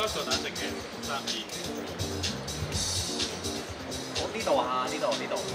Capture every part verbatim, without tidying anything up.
多數打成嘅三二。 我呢度啊，呢度呢度。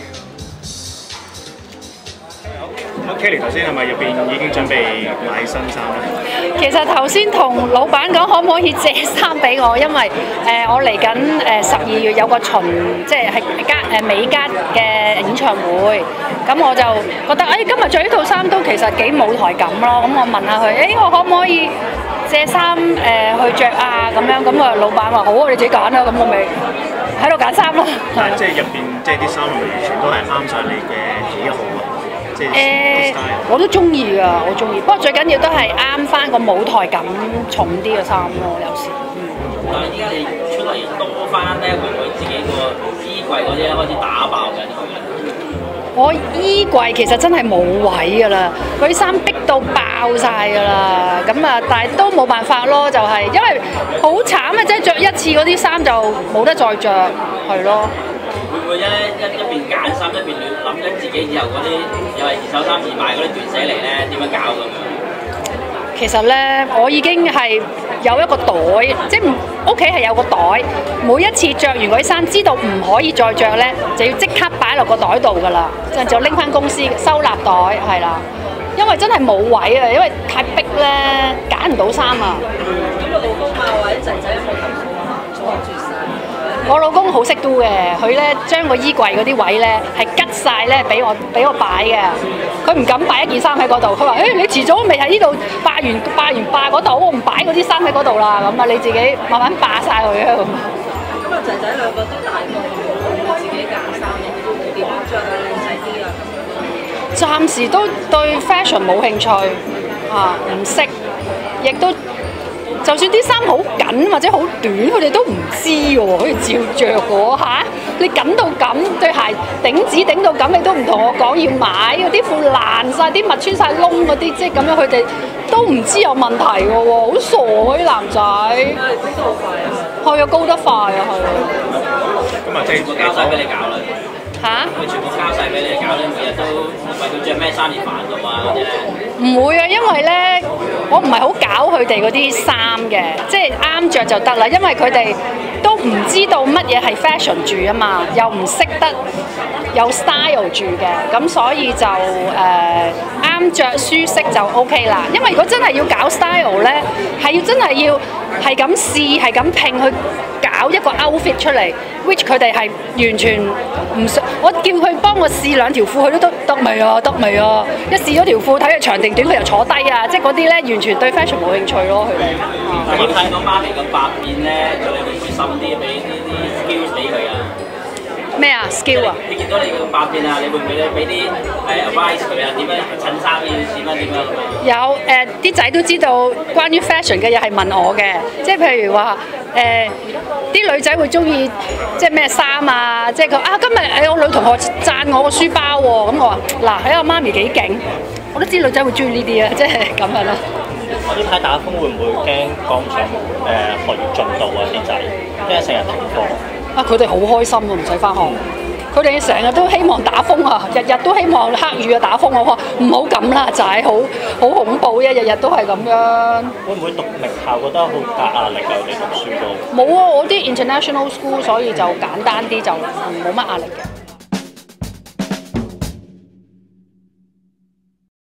咁 Kelly 頭先係咪入邊已經準備買新衫咧？ 其實頭先同老闆講可唔可以借衫俾我，因為誒、呃、我嚟緊誒十二月有個巡，即係係加誒美加嘅演唱會，咁我就覺得誒、哎、今日着呢套衫都其實幾舞台感咯，咁我問下佢，誒、哎、我可唔可以借衫誒、呃、去着啊？咁樣咁啊，老闆話好啊，你自己揀啦，咁我咪喺度揀衫咯。 但係即係入邊即係啲衫係咪完全都係啱晒你嘅喜好啊？誒、 呃，我都中意㗎，我中意。不過最緊要都係啱翻個舞台感重啲嘅衫咯，有時。嗯。 但係依家你出嚟多翻咧，會唔會自己個衣櫃嗰啲開始打爆緊佢咧？ 我衣櫃其實真係冇位㗎啦，嗰啲衫逼到爆晒㗎啦。咁啊，但係都冇辦法咯，就係、是、因為好慘啊！即係着一次嗰啲衫就冇得再着，係咯。 會唔會一一一邊揀衫一邊諗緊自己以後嗰啲又係二手衫而買嗰啲斷捨離咧點樣搞咁樣？ 其實咧，我已經係有一個袋，即係屋企係有個袋，每一次着完嗰啲衫，知道唔可以再着咧，就要即刻擺落個袋度㗎啦，之後就拎翻公司收納袋，係啦。因為真係冇位啊，因為太逼咧，揀唔到衫啊。 咁老公啊或者仔仔有冇咁阻住晒？ 我老公好識 do 嘅，佢咧將個衣櫃嗰啲位咧係吉晒咧俾我俾我擺嘅，佢唔敢擺一件衫喺嗰度，佢話：誒、欸、你遲早未喺呢度霸完霸完霸嗰度，我唔擺嗰啲衫喺嗰度啦，咁啊你自己慢慢霸晒佢啊咁。 咁啊仔仔兩個都大個，會自己揀衫，點樣着啊靚仔啲啊咁。 暫時都對 fashion 冇興趣啊，唔識，亦都。就算啲衫好緊或者好短，佢哋都唔知喎，可以照着喎嚇。你緊到咁，對鞋頂趾頂到咁，你都唔同我講要買，啲褲爛晒，啲襪穿晒窿嗰啲，即係咁樣，佢哋都唔知有問題嘅喎，好傻啊啲男仔。高得好快啊！係啊，高得快啊，係啊。 咁啊，即係交晒俾你搞啦。 嚇！ 佢全部交晒俾你搞咧，每日都為佢着咩衫而煩惱啊嗰啲咧。 唔會啊，因為咧，我唔係好搞佢哋嗰啲衫嘅，即係啱着就得啦。因為佢哋都唔知道乜嘢係 fashion 住啊嘛，又唔識得有 style 住嘅，咁所以就誒啱着舒適就 OK 啦。因為如果真係要搞 style 咧，係要真係要係咁試，係咁拼去搞一個 outfit 出嚟 ，which 佢哋係完全唔想。我叫佢幫我試兩條褲，佢都得得未啊？得未啊？一試咗條褲，睇佢長定短，佢又坐低啊！即係嗰啲咧，完全對 fashion 冇興趣咯，佢哋。 你睇到媽咪咁百變咧，叫你會唔會深啲俾啲啲 skills 俾佢啊？ 咩啊 skill 啊？ 你見到你咁百變啊，你會唔會咧俾啲誒 advice 佢啊？點樣襯衫要點樣點樣咁啊？ 有誒，啲、呃、仔都知道關於 fashion 嘅嘢係問我嘅，即係譬如話誒，啲、呃、女仔會中意即係咩衫啊？即係佢啊，今日誒我女同學讚我個書包喎、哦，咁我話嗱，睇下媽咪幾勁，我都知女仔會中意呢啲啊，即係咁樣咯。 我呢排打風會唔會驚趕唔上誒學業進度啊？啲仔因為成日停課。 啊！佢哋好開心啊，唔使返學。佢哋成日都希望打風啊，日日都希望黑雨啊打風。我話唔好咁啦，仔，好好恐怖嘅，日日都係咁樣。 會唔會讀名校覺得好大壓力啊？你讀書都冇啊！我啲 international school，所以就簡單啲，就冇乜壓力嘅。